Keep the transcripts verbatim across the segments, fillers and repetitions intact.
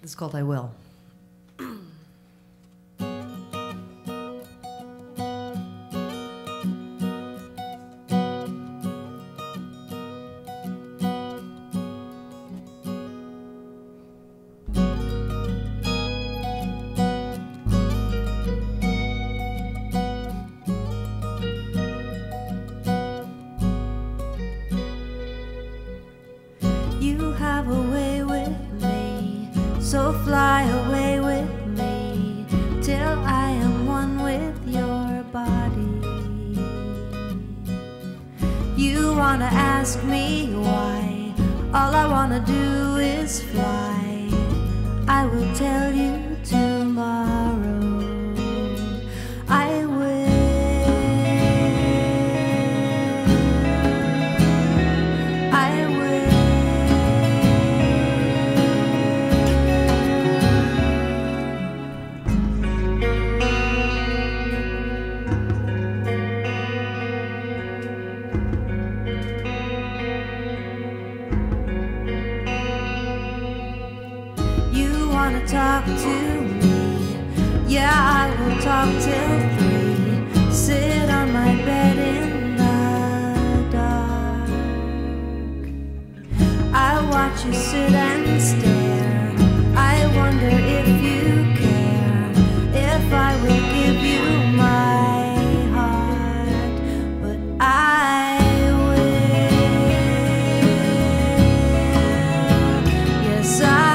This is called I Will. You have a way with me, so fly away with me till I am one with your body. You wanna ask me why, all I wanna do is fly. I will tell you tomorrow. I will. I will. You wanna talk to me? Yeah, I will talk till three. Sit on my bed in the dark. I watch you sit and stare. I wonder if you care, if I will give you my heart. But I will. Yes, I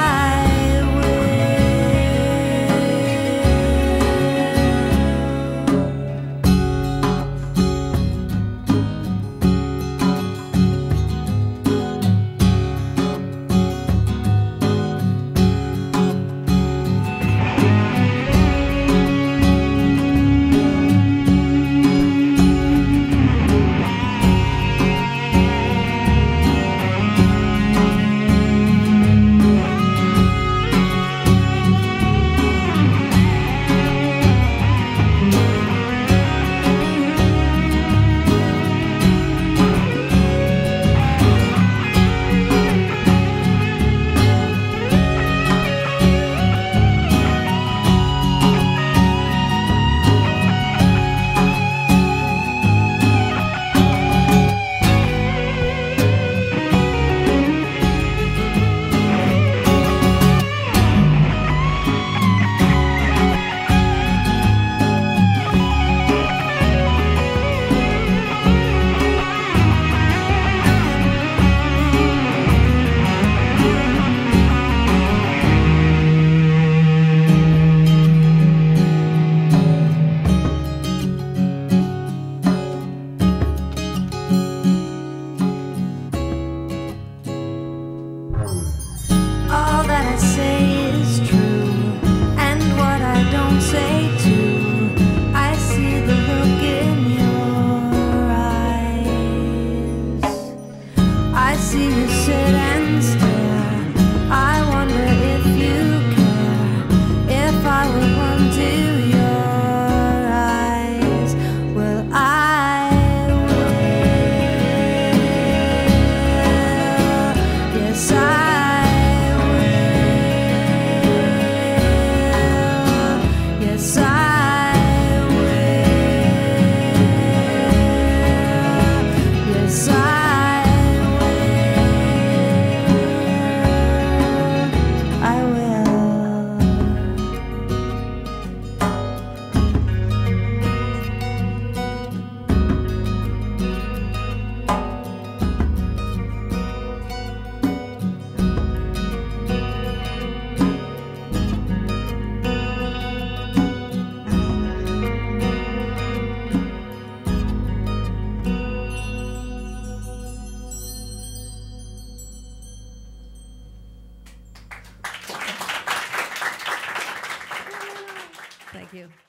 see you sit and stare. I wonder if you care, if I would run to your eyes. Well, I will. Yes, I will. Yes, I will. Yes, I Thank you.